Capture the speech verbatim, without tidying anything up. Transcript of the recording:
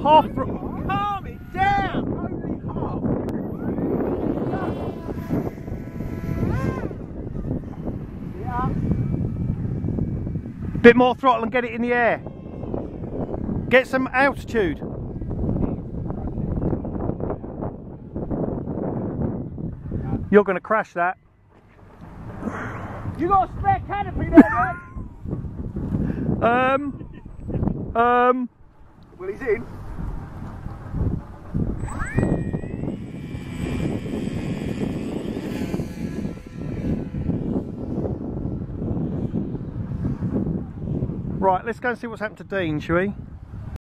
half. Calm it down. Only half. Yeah. Bit more throttle and get it in the air. Get some altitude. You're going to crash that. You got a spare canopy there, mate? Um. Um. Well, he's in. Right, let's go and see what's happened to Dean, shall we?